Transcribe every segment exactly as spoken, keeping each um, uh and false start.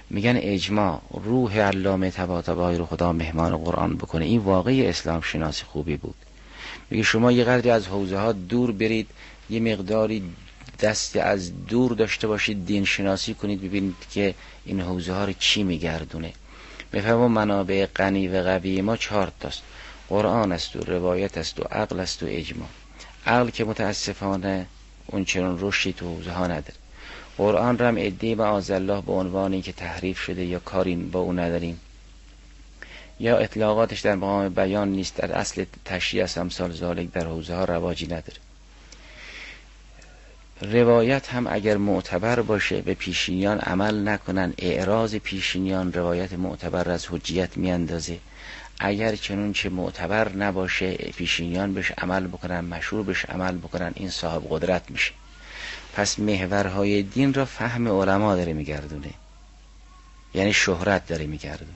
میگن اجماع روح علامه طباطبایی رو خدا مهمان قرآن بکنه. این واقعی اسلام شناسی خوبی بود. میگه شما یه قدری از حوزه ها دور برید، یه مقداری دست از دور داشته باشید، دین شناسی کنید، ببینید که این حوزه ها رو چی میگردونه. میفهمم منابع غنی و قوی ما چهار تاست: قرآن است و روایت است و عقل است و اجماع. عقل که متاسفانه اون چنان رشدی تو حوزه ها نداره. قرآن رم ادعی معاذالله به عنوان این که تحریف شده یا کاری با اون نداریم، یا اطلاقاتش در مقام بیان نیست، در اصل تشریع است امثال ذالک، در حوزه ها رواجی نداره. روایت هم اگر معتبر باشه به پیشینیان عمل نکنن، اعراض پیشینیان روایت معتبر از حجیت میاندازه. اگر چنون چه معتبر نباشه پیشینیان بهش عمل بکنن، مشهور بهش عمل بکنن، این صاحب قدرت میشه. پس محورهای دین را فهم علما داره میگردونه، یعنی شهرت داره میگردونه.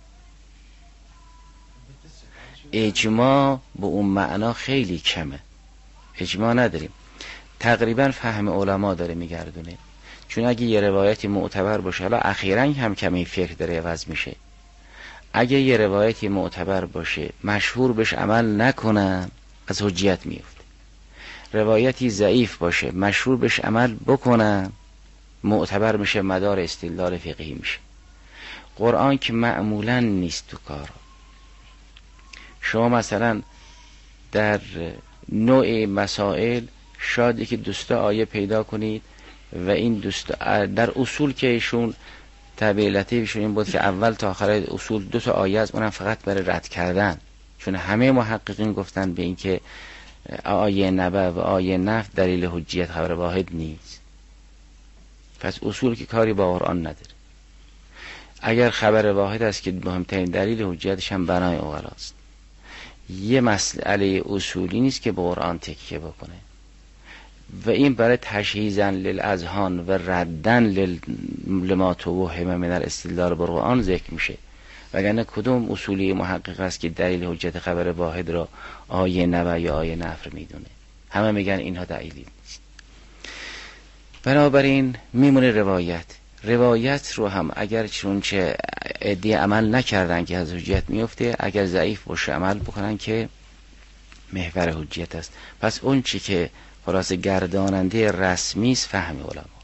اجماع به اون معنا خیلی کمه، اجماع نداریم، تقریبا فهم علما داره میگردونه. چون اگه یه روایتی معتبر باشه، حالا اخیراً هم کمی فکر داره عوض میشه، اگه یه روایتی معتبر باشه مشهور بهش عمل نکنن از حجیت میفته. روایتی ضعیف باشه مشهور بهش عمل بکنن معتبر میشه، مدار استدلال فقهی میشه. قرآن که معمولا نیست تو کار. شما مثلا در نوع مسائل شاید که دوستا آیه پیدا کنید و این دوستا در اصول که ایشون تبع لطیفشون این بود که اول تا آخر اصول دو تا آیه از اونم فقط برای رد کردن، چون همه محققین گفتن به این که آیه نبع و آیه نفی دلیل حجیت خبر واحد نیست. پس اصول که کاری با قرآن نداره. اگر خبر واحد است که مهمترین دلیل حجیتش هم بنای اوغلاست، یه مسئله اصولی نیست که به قرآن تکیه بکنه و این برای تشهیزن للاذهان و ردن لما توهم من الاستدلال بالقرآن ذکر میشه. وگرنه کدوم اصولی محقق است که دلیل حجت خبر واحد را آیه نبع یا آیه نفی میدونه؟ همه میگن اینها دلیلی نیست. بنابراین میمونه روایت. روایت رو هم اگر چونچه ادعی عمل نکردن که از حجت میفته، اگر ضعیف باشه عمل بکنن که محور حجت است. پس اون چی که خلاص گرداننده رسمی است فهم علما.